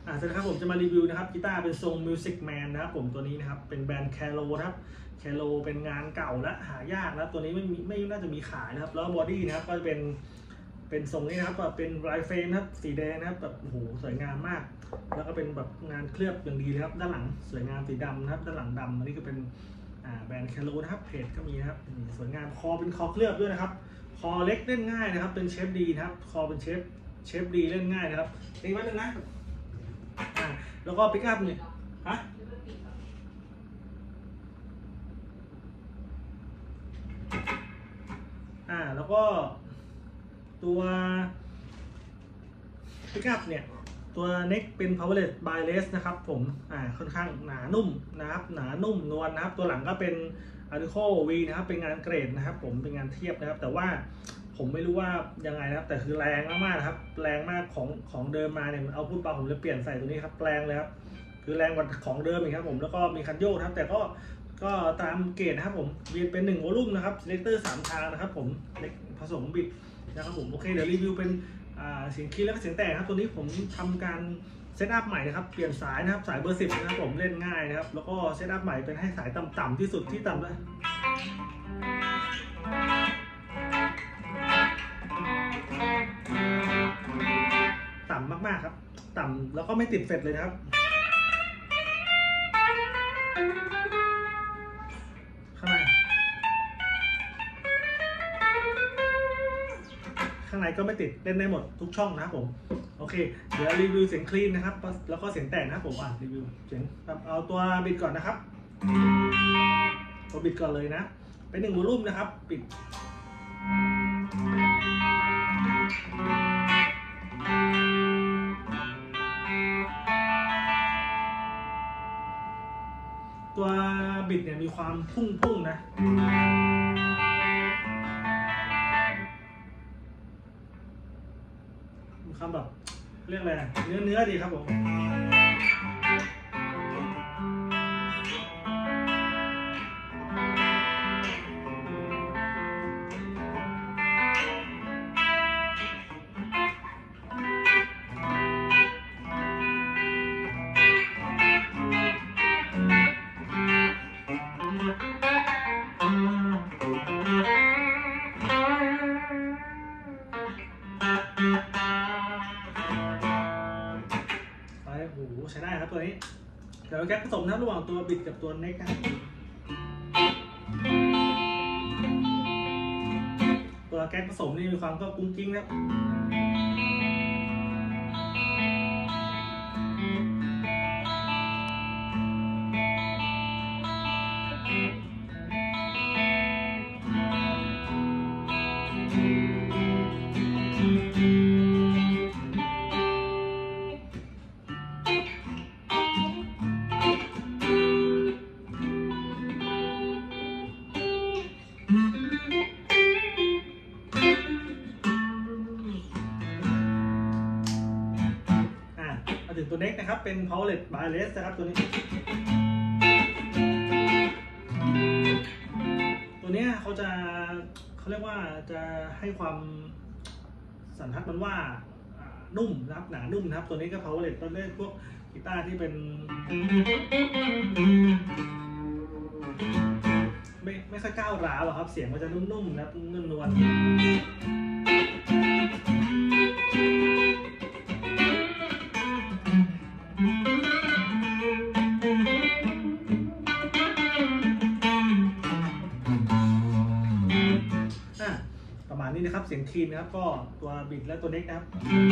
สวัสดีครับผมจะมารีวิวนะครับกีตาร์เป็นทรง Music Man นะครับผมตัวนี้นะครับเป็นแบรนด์แคโรนะครับแคโรเป็นงานเก่าและหายากนะตัวนี้ไม่น่าจะมีขายนะครับแล้วบอดี้นะครับก็จะเป็นทรงนี้นะครับแบบเป็นลายเฟรมนะครับสีแดงนะครับแบบโอ้โหสวยงามมากแล้วก็เป็นแบบงานเคลือบอย่างดีเลยครับด้านหลังสวยงามสีดำนะครับด้านหลังดำอันนี้ก็เป็นแบรนด์แคโรนะครับเพจก็มีนะครับสวยงามคอเป็นคอเคลือบด้วยนะครับคอเล็กเล่นง่ายนะครับเป็นเชฟดีนะครับคอเป็นเชฟดีเล่นง่ายนะครับนี่ไว้หนึ่งนะแล้วก็ปิกอัพเนี่ยแล้วก็ตัวปิกอัพเนี่ยตัวเน็กเป็น powerless bireless นะครับผมค่อนข้างหนานุ่มนะครับหนานุ่มนวลนะครับตัวหลังก็เป็น Artico V นะครับเป็นงานเกรดนะครับผมเป็นงานเทียบนะครับแต่ว่าผมไม่รู้ว่ายังไงนะครับแต่คือแรงมากๆนะครับแรงมากของเดิมมาเนี่ยเอาพูดเปล่าผมเลยเปลี่ยนใส่ตัวนี้ครับแรงเลยครับคือแรงกว่าของเดิมอีกครับผมแล้วก็มีคันโยกครับแต่ก็ตามเกรดนะครับผมมีเป็น1วอลลุ่มนะครับเซเลคเตอร์3ทางนะครับผมเล็กผสมบิดนะครับผมโอเคเดี๋ยวรีวิวเป็นเสียงคีย์แล้วก็เสียงแตกครับตัวนี้ผมทำการเซตอัพใหม่นะครับเปลี่ยนสายนะครับสายเบอร์10นะครับผมเล่นง่ายนะครับแล้วก็เซตอัพใหม่เป็นให้สายต่ำที่สุดที่ต่ำเลยต่ำมากๆครับต่ำแล้วก็ไม่ติดเฟดเลยนะครับข้างในก็ไม่ติดเล่นได้หมดทุกช่องนะครับผมโอเคเดี๋ยวรีวิวเสียงคลีนนะครับแล้วก็เสียงแตกนะครับผมรีวิวเสียงเอาตัวบิดก่อนนะครับตัวบิดก่อนเลยนะเป็น1วอลลุ่มนะครับปิดตัวบิดเนี่ยมีความพุ่งนะมีความแบบเรียกอะไรเนื้อดีครับผมใช้ได้ครับตัวนี้เดี๋ยวแก๊สผสมนะระหว่างตัวบิดกับตัวเน็กนะครับตัวแก๊สผสมนี่มีความก็กุ้งกิ้งนะถึงตัวเน็กนะครับเป็น powerless bireless นะครับตัวนี้เขาเรียกว่าจะให้ความสันทัดมันว่านุ่มนะครับหนานุ่มนะครับตัวนี้ก็ powerless ตัวเล่นพวกกีตาร์ที่เป็นไม่ค่อยก้าวร้าวหรอกครับเสียงมันจะนุ่มๆนะนุ่มนวลประมาณนี้นะครับเสียงคลีนนะครับก็ตัวบิดและตัวเน็กนะครับ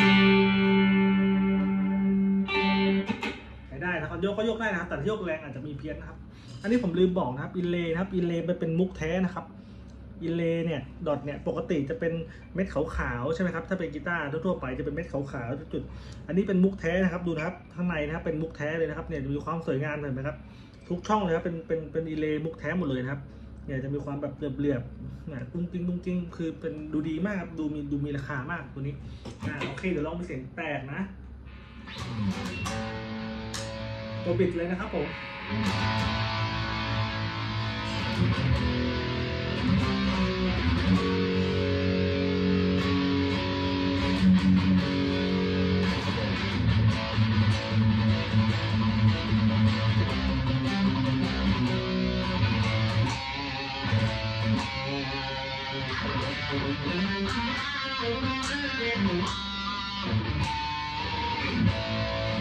ใช้ได้นะครับโยกก็โยกได้นะครับแต่โยกแรงอาจจะมีเพี้ยนนะครับอันนี้ผมลืมบอกนะครับอินเลย์นะครับอินเลย์เป็นมุกแท้นะครับอินเลย์เนี่ยดอทเนี่ยปกติจะเป็นเม็ดขาวๆใช่ไหมครับถ้าเป็นกีตาร์ทั่วไปจะเป็นเม็ดขาวๆจุดอันนี้เป็นมุกแท้นะครับดูนะครับข้างในนะครับเป็นมุกแท้เลยนะครับเนี่ยมีความสวยงามเห็นไหมครับทุกช่องเลยครับเป็นอินเลย์มุกแท้หมดเลยนะครับเนี่ยจะมีความแบบเหลือบๆตุ้งติ้งคือเป็นดูดีมากครับดูมีราคามากตัวนี้โอเคเดี๋ยวลองไปเสียงแตกนะตัวบิดเลยนะครับผม Thank you.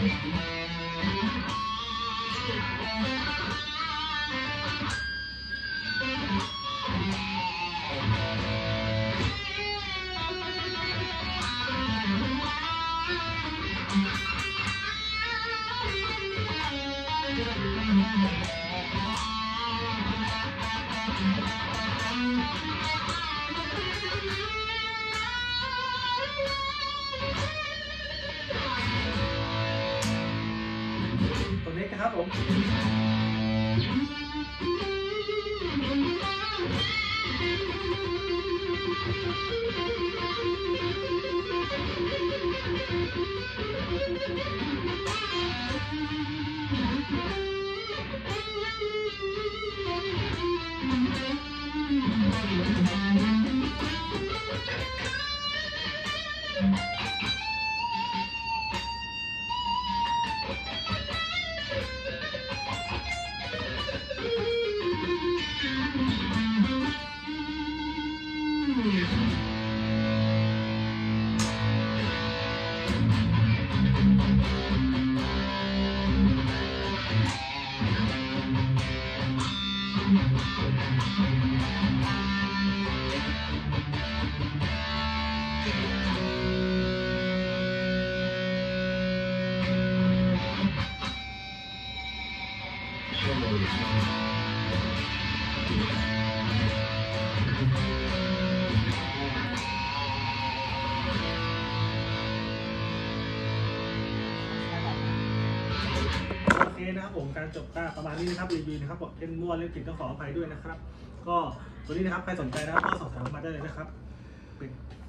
ตัวเล็กนะครับผมนะครับผมการจบก็ประมาณนี้นะครับรีวิวนะครับเล่นมั่วเล่นผิดก็ขออภัยด้วยนะครับก็ตัวนี้นะครับใครสนใจนะครับก็สอบถามมาได้เลยนะครับ